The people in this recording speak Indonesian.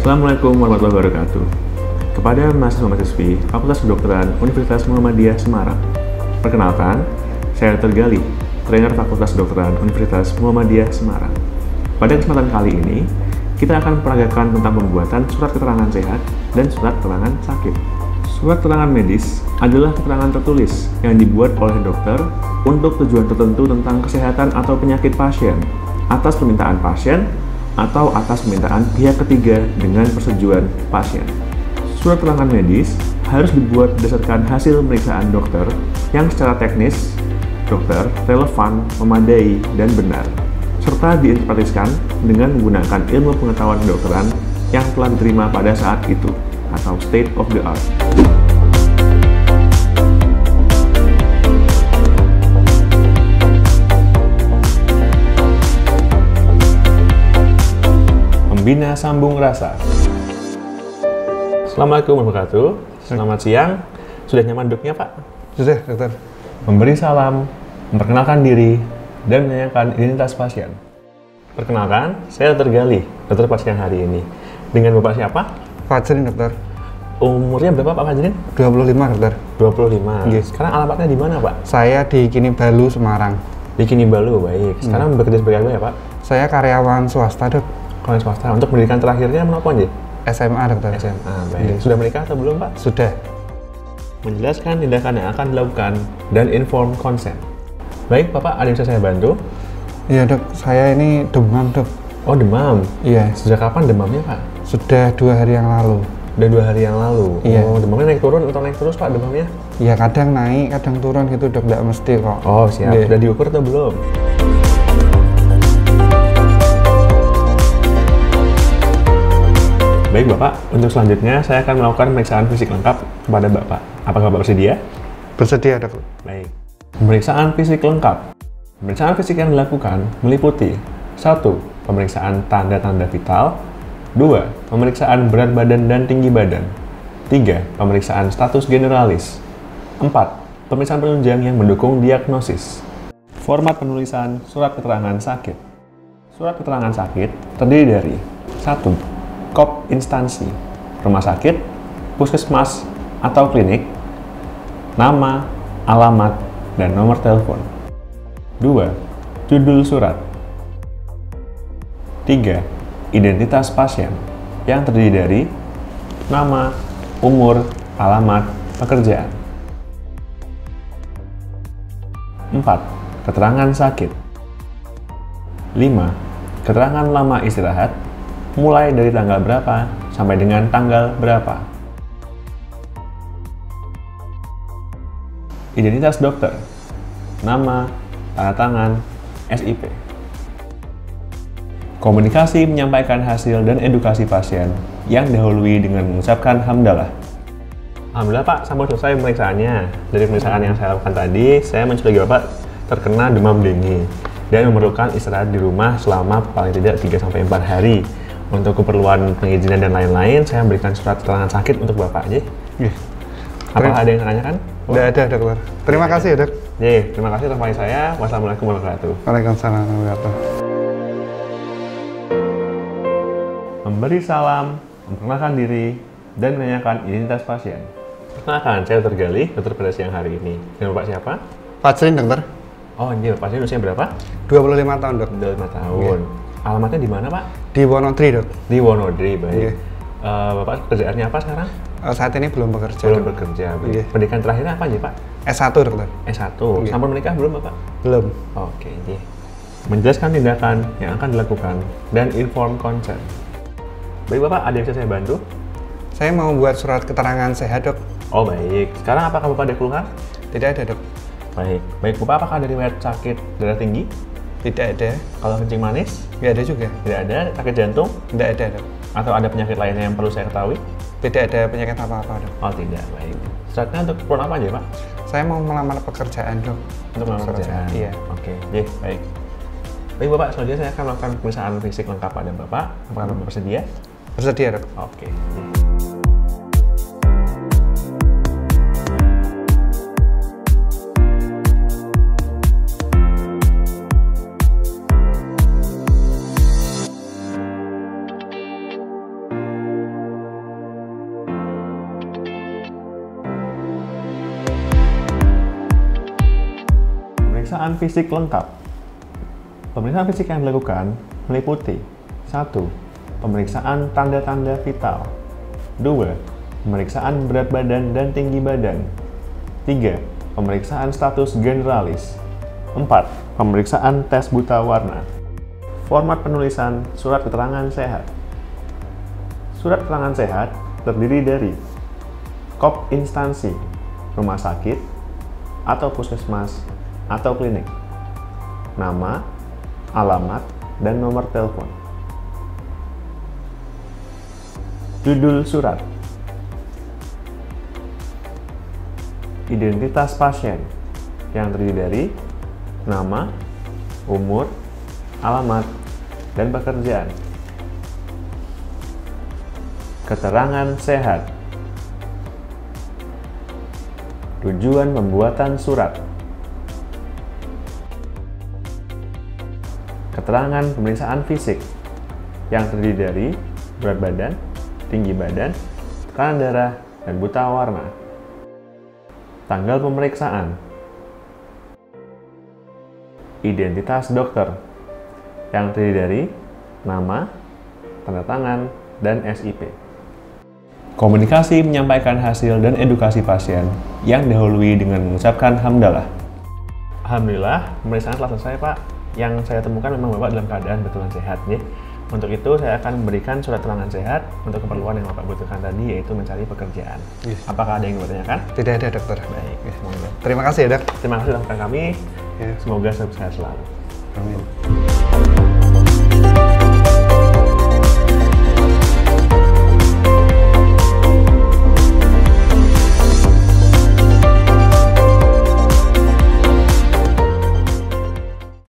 Assalamualaikum warahmatullahi wabarakatuh. Kepada mahasiswa-mahasiswi Fakultas Kedokteran Universitas Muhammadiyah Semarang. Perkenalkan, saya Dr. Gali, trainer Fakultas Kedokteran Universitas Muhammadiyah Semarang. Pada kesempatan kali ini, kita akan memperagakan tentang pembuatan surat keterangan sehat dan surat keterangan sakit. Surat keterangan medis adalah keterangan tertulis yang dibuat oleh dokter untuk tujuan tertentu tentang kesehatan atau penyakit pasien, atas permintaan pasien, atau atas permintaan pihak ketiga dengan persetujuan pasien. Surat keterangan medis harus dibuat berdasarkan hasil pemeriksaan dokter yang secara teknis, dokter, relevan, memadai, dan benar, serta diinterpretasikan dengan menggunakan ilmu pengetahuan kedokteran yang telah diterima pada saat itu, atau state of the art. Membina sambung rasa. Assalamualaikum warahmatullahi wabarakatuh. Selamat siang. Sudah nyaman duduknya, Pak? Sudah, dokter. Memberi salam, memperkenalkan diri, dan menanyakan identitas pasien. Perkenalkan, saya Dr. Gali, dokter pasien hari ini. Dengan Bapak siapa? Fajrin, dokter. Umurnya berapa, Pak Fajrin? 25, dokter. 25. Yes. Sekarang alamatnya di mana, Pak? Saya di Kinibalu, Semarang. Di Kinibalu, baik. Sekarang bekerja sebagai apa ya, Pak? Saya karyawan swasta, dok. Kalau swasta. Untuk pendidikan terakhirnya menapa aja? SMA, dokter. SMA, baik. Yes. Sudah menikah atau belum, Pak? Sudah. Menjelaskan tindakan yang akan dilakukan dan inform consent. Baik, Bapak, ada yang bisa saya bantu? Iya, dok. Saya ini demam, dok. Oh, demam? Iya. Sejak kapan demamnya, Pak? Sudah 2 hari yang lalu. Udah 2 hari yang lalu? Iya. Oh, demamnya naik turun atau naik terus, Pak, demamnya? Iya, kadang naik, kadang turun gitu, dok. Nggak mesti kok. Oh, siap. Iya. Sudah diukur atau belum? Baik, Bapak. Untuk selanjutnya, saya akan melakukan pemeriksaan fisik lengkap kepada Bapak. Apakah Bapak bersedia? Bersedia, dok. Baik. Pemeriksaan fisik lengkap. Pemeriksaan fisik yang dilakukan meliputi 1. Pemeriksaan tanda-tanda vital. 2. Pemeriksaan berat badan dan tinggi badan. 3. Pemeriksaan status generalis. 4. Pemeriksaan penunjang yang mendukung diagnosis. Format penulisan surat keterangan sakit. Surat keterangan sakit terdiri dari 1. Kop instansi, rumah sakit, puskesmas, atau klinik, nama, alamat, dan nomor telepon. 2. Judul surat. 3. Identitas pasien yang terdiri dari nama, umur, alamat, pekerjaan. 4. Keterangan sakit. 5. Keterangan lama istirahat mulai dari tanggal berapa sampai dengan tanggal berapa. Identitas dokter, nama, tanda tangan, SIP. Komunikasi menyampaikan hasil dan edukasi pasien yang didahului dengan mengucapkan hamdalah. Alhamdulillah, Pak, sampai selesai pemeriksaannya. Dari pemeriksaan yang saya lakukan tadi, saya mencurigai Bapak terkena demam dengue dan memerlukan istirahat di rumah selama paling tidak 3-4 hari. Untuk keperluan pengizinan dan lain-lain, saya memberikan surat keterangan sakit untuk Bapak. Iya. Apakah ada yang menanyakan? Nggak ada, dokter. Terima kasih ya, dok. Terima kasih atas waktu saya. Wassalamualaikum warahmatullahi wabarakatuh. Waalaikumsalam warahmatullahi wabarakatuh. Memberi salam, memperkenalkan diri, dan menanyakan identitas pasien. Perkenalkan, saya Dr. Gali, dokter pada siang hari ini. Dengan Bapak siapa? Fajrin, dokter. Oh, ini Bapak pasien usianya berapa? 25 tahun, dok. 25 tahun. Alamatnya di mana, Pak? Di Wonodri, dok. Di Wonodri, baik. Iya. Bapak kerjaannya apa sekarang? Saat ini belum bekerja. Belum dok. bekerja, baik. Iya. Pendidikan terakhirnya apa aja, Pak? S1, dokter. S1. Iya. Sampai menikah belum, Bapak? Belum. Oke, iya. Menjelaskan tindakan yang akan dilakukan dan inform consent. Baik, Bapak, ada yang bisa saya bantu? Saya mau buat surat keterangan sehat, dok. Oh, baik. Sekarang apakah Bapak ada keluhan? Tidak ada, dok. Baik. Baik, Bapak, apakah ada riwayat sakit darah tinggi? Tidak ada. Kalau kencing manis? Tidak ada juga. Tidak ada. Sakit jantung? Tidak ada, dok. Atau ada penyakit lainnya yang perlu saya ketahui? Tidak ada penyakit apa-apa, dok. Oh, tidak. Baik. Suratnya untuk keperluan apa aja, Pak? Saya mau melamar pekerjaan, dok. Untuk melamar Surat pekerjaan? saya, iya. Oke. Iya, baik. Baik, Bapak. Selanjutnya saya akan melakukan pemeriksaan fisik lengkap pada Bapak. Apakah Bapak bersedia? Bersedia, dok. Oke. Pemeriksaan fisik lengkap. Pemeriksaan fisik yang dilakukan meliputi 1. Pemeriksaan tanda-tanda vital. 2. Pemeriksaan berat badan dan tinggi badan. 3. Pemeriksaan status generalis. 4. Pemeriksaan tes buta warna. Format penulisan surat keterangan sehat. Surat keterangan sehat terdiri dari kop instansi, rumah sakit, atau puskesmas, atau klinik, nama, alamat, dan nomor telepon. Judul surat. Identitas pasien yang terdiri dari nama, umur, alamat, dan pekerjaan. Keterangan sehat. Tujuan pembuatan surat. Keterangan pemeriksaan fisik yang terdiri dari berat badan, tinggi badan, tekanan darah, dan buta warna. Tanggal pemeriksaan. Identitas dokter yang terdiri dari nama, tanda tangan, dan SIP. Komunikasi menyampaikan hasil dan edukasi pasien yang didahului dengan mengucapkan hamdalah. Alhamdulillah, pemeriksaan telah selesai, Pak. Yang saya temukan memang Bapak dalam keadaan betulan sehat, ya. Untuk itu, saya akan memberikan surat keterangan sehat untuk keperluan yang Bapak butuhkan tadi, yaitu mencari pekerjaan. Yes. Apakah ada yang bertanyakan? Tidak ada, dokter. Baik, semoga. Terima kasih ya, dok. Terima kasih telah kami. Yes. Semoga sehat selalu. Amin.